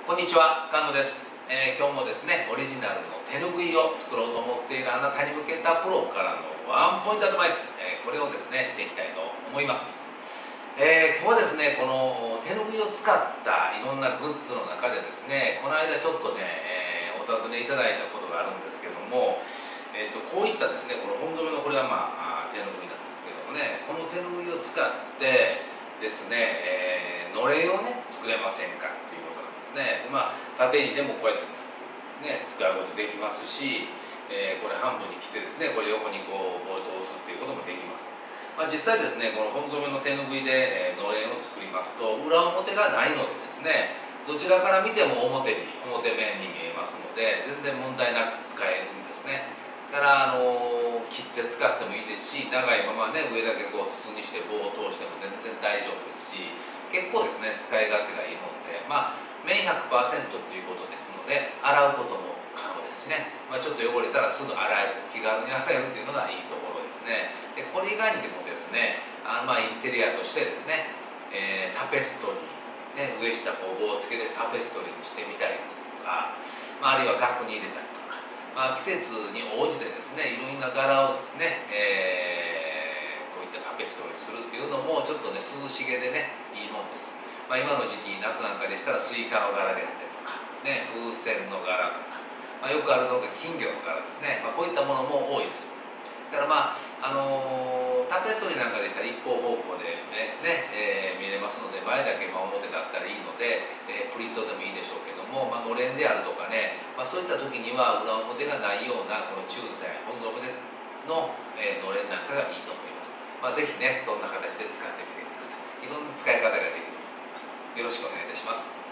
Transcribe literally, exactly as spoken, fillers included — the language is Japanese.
こんにちは、菅野です、えー、今日もですね、オリジナルの手ぬぐいを作ろうと思っているあなたに向けたプロからのワンポイントアドバイス、えー、これをですね、していきたいと思います。えー、今日はですね、この手ぬぐいを使ったいろんなグッズの中でですね、この間ちょっとね、えー、お尋ねいただいたことがあるんですけども、えー、とこういったですね、この本染めのこれはまあ手ぬぐいなんですけどもね、この手ぬぐいを使ってですね、えー、のれんをね、作れませんかっていうことなんですね。まあ、縦にでもこうやってつ、ね、使うことできますし、えー、これ半分に切ってですね、これ横にこうボルトを押すっていうこともできます。まあ、実際ですね、この本染めの手ぬぐいで、えー、のれんを作りますと、裏表がないのでですね、どちらから見ても表に表面に見えますので、全然問題なく使えるんですね。だから、あのー、切って使ってもいいですし、長いままね、上だけこう筒にして棒を通しても全然大丈夫ですし、結構ですね、使い勝手がいいもので、まあ、綿 ひゃくパーセント ということですので、洗うことも可能ですしね、まあ、ちょっと汚れたらすぐ洗える、気軽に洗えるというのがいいところですね。でこれ以外にでもですね、あのまあインテリアとしてですね、えー、タペストリー、ね、上下こう棒をつけてタペストリーにしてみたりですとか、まあ、あるいは額に入れたりとか、まあ、季節に応じてですね、いろんな柄をですね、えー、こういったタペストリーにするっていうのもちょっとね、涼しげでね、いいもんです。まあ、今の時期、夏なんかでしたらスイカの柄であったりとか、ね、風船の柄とか、まあ、よくあるのが金魚の柄ですね、まあ、こういったものも多いです。ですから、まああのー、タペストリーなんかでしたら一方方向でね、ねえー、見れますので、前だけまあ表だったらいいので、えー、プリントでもいいでしょうけども、まあ、のれんであるとかね、まあ、そういった時には裏表がないようなこの中線本染めの、えー、のれんなんかがいいと思います。まあ、ぜひね、そんな形で使ってみてください。いろんな使い方ができると思います。よろしくお願いいたします。